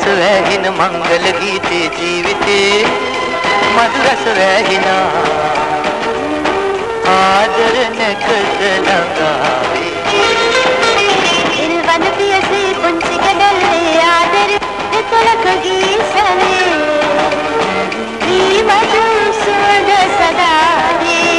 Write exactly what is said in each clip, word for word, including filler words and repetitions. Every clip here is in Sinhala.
වැහින මංගල ගීතේ ජීවිතේ මధుරස වැහිනා ආදර නැකත ළඟාවේ ඉල්වන පියසේ පුංචි කඩල්ලේ ආදර දෙතලක ගීසනේ ී මధු සුවඳ සදාවේ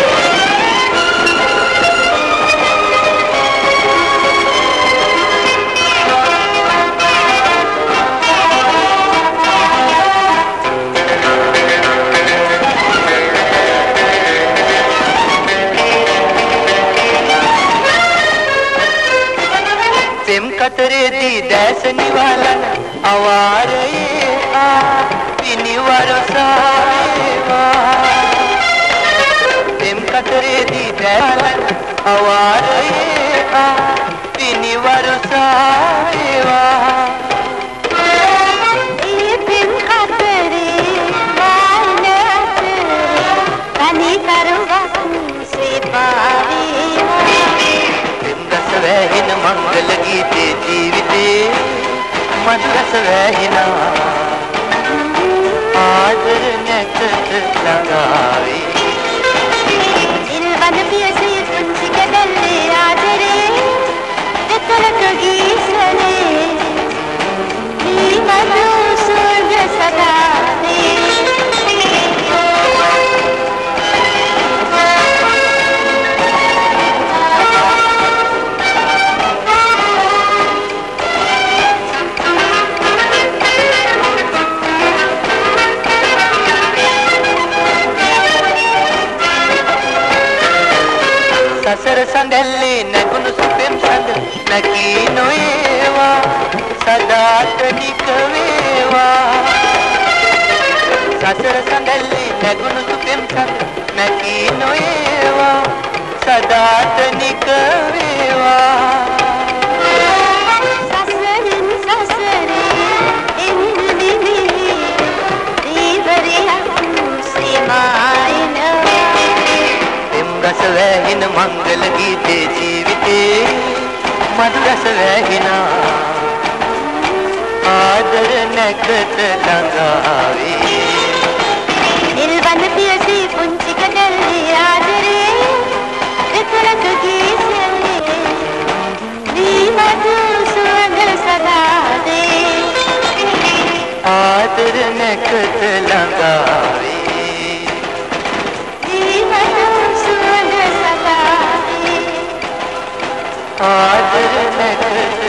කතරේදී දැස නිවලන අවාරයේ ආ පිනිවරසාවේවා තෙම් කතරේදී දැසලන අවාරයේ ආ පිනිවරසාවේවා ඒ තෙම් කතරේ වානත තනි කරුවක් සේපාවේවා තෙම් රස වැහින මංගල ගීතේ ජීවිතේ මధుරස වැහිනා ආදර නැකත ළඟාවේ ඉල්වන පියසේ පුංචි කඩල්ලේ ආදරේ දෙතලක ගීසනේ ී මధු සුවඳ සදාවේ සසර සඳැල්ලේ නැගුණු සුපෙම් සඳ නැකී නොඒවා සදාතනික වේවා සසර සඳැල්ලේ නැගුණු සුපෙම් සඳ නැකී නොඒවා සදාතනික වේවා සසරින් සසරේ එන්න නිමිහි දීවරයක් සීමායිනවා රස වැහින මංගල ගීතේ ජීවිතේ මధుරස වැහිනා ආදර නැකත ළඟාවේ නිල්වන පියසේ පුංචි කඩල්ලේ ආදරේ දෙතලක ගීසනේ දී මధు සුවඳ සදාවේ ආදර නැකත ළඟාවේ ආදර නැකත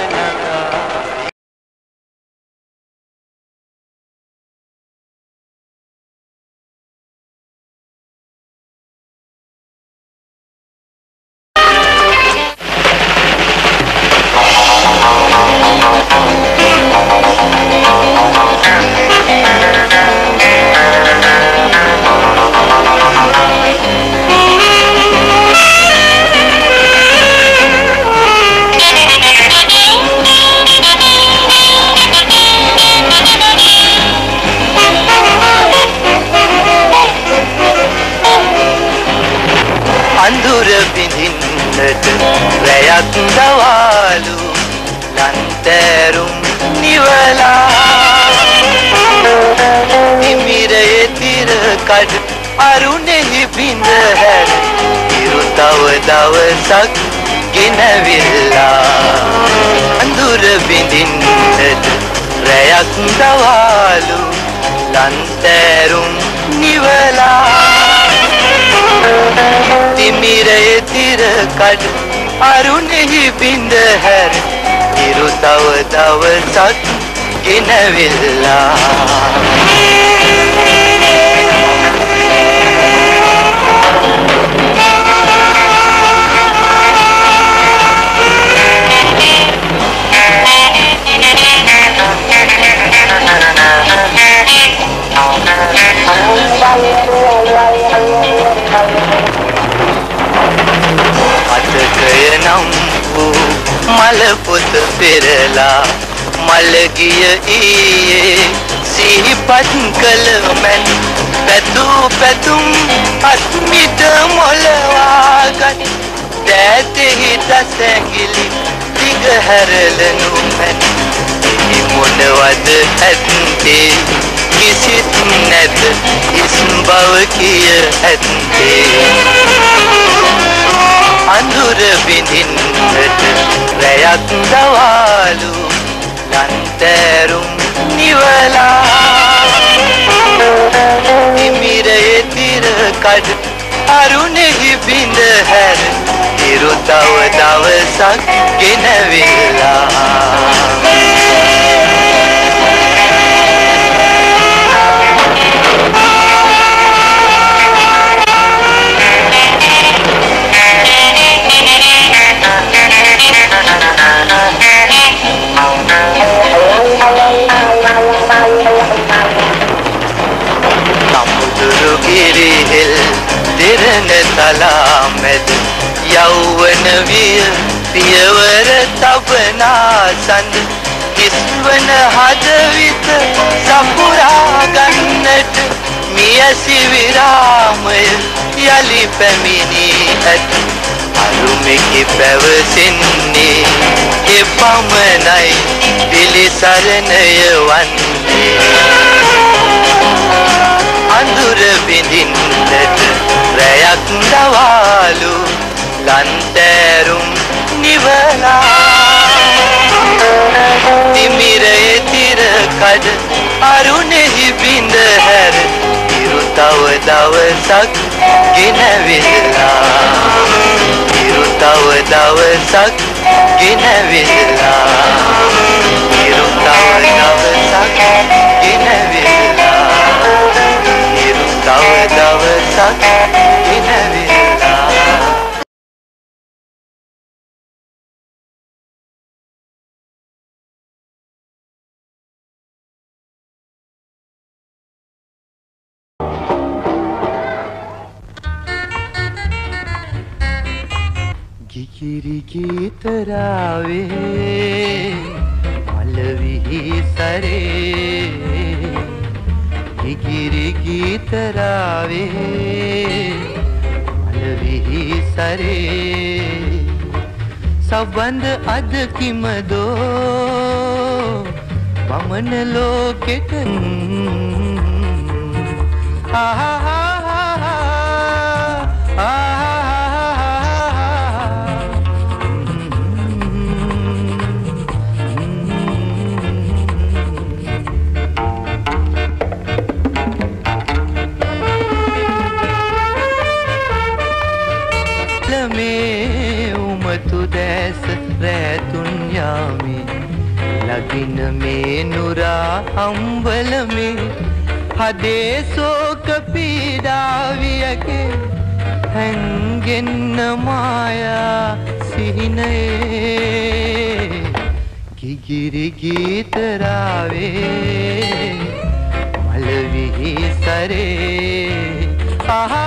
රැයක් දවාලු ලන්තෑරුම් නිවලා හිමිරයේ තිර කඩ අරුණෙහි බිඳ හැර ඉරු තව දවසක් ගෙනවිල්ලා අඳුර බිඳින්නට රැයක් දවාලු ලන්තෑරුම් නිවලා තිමිරයේ තිර කඩ අරුණෙහි බිඳ හැර ඉරු තව දවසක් ගෙනවිල්ලා අතකය නම් වූ මල පොත පෙරලා මල්ගිය ඊයේ සිහිපත් කළ මැන් පැතු පැතුම් අත්මිට මොලවාගනි දෑතෙහි දසැගිලි දිග හැරලනු මැන එහි මොනවද ඇත්තේ කිසිත් නැත ඉස් බව කිය ඇත්තේ අඳුර විඳින්නට රැයක් දවාලු ලන්තෑරුම් නිවලා නිමිරයේ තිර කඩ අරුණෙහි බිඳ හැර ඉරු තව දවසක් ගෙනවිලා සමුදුරු ගිරිහෙල් දෙරණ තලා මැද යෞවන විය පියවර තබනා සඳ කිස්වන හදවිත සපුරා ගන්නට මියසි විරාමය යලි පැමිණී ඇත අරුමෙකි පැවසෙන්නේ එපමණයි පිළිසරණය වන්නේ අඳුර විඳින්නට රැයක් දවාලු ලන්තෑරුම් නිවලා තිමිරයේ තිර කඩ අරුණෙහි බිඳ හැර ඉරු තව දවසක් ගෙනවිලා ඉරු තව දවසක් ගෙනවිලා ඉරු තව දවසක් ගෙනවිලා ඉරු තව දවසක් ගෙනවිලා ගිකිරි ගීතරාවේ මලවිහි සරේ ගිකිරි ගීතරාවේ මලවිහි සරේ සබඳ අද කිමදෝ වමන ලෝකෙට ආහා लगिन में नुरा अंबल में हदे शोक पीड़ाविय के हंगिन माया सिहने गिगिरि गीत रावे मलवी सरे आहा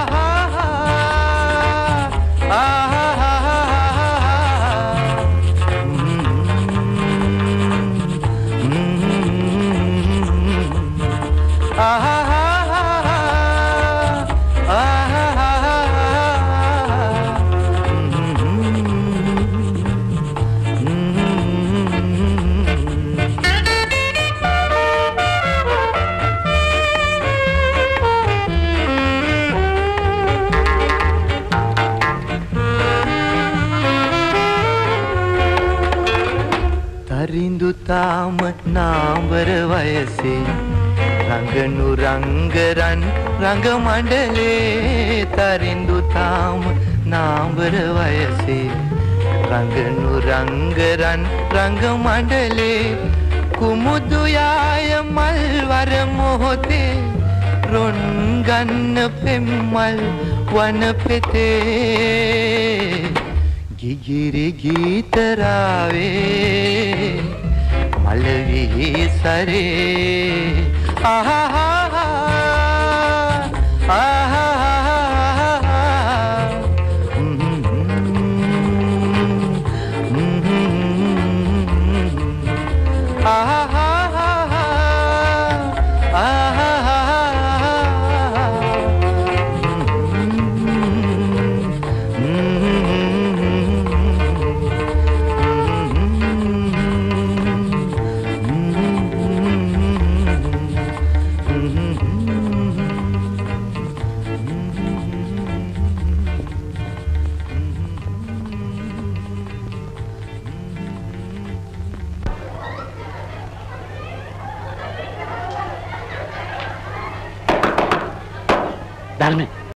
තරිඳු තාම නාඹර වයසේ රංගනු රංගරන් රංග මණ්ඩලේ තරිඳු තාම නාඹර වයසේ රංගනු රංගරන් රංග මණ්ඩලේ කුමුදු යාය මල්වර මොහොතේ රොන් ගන්න පෙම්මල් වන පෙතේ गिगिरि गीतरावे मलवी सरे आहा आहा ධර්මේ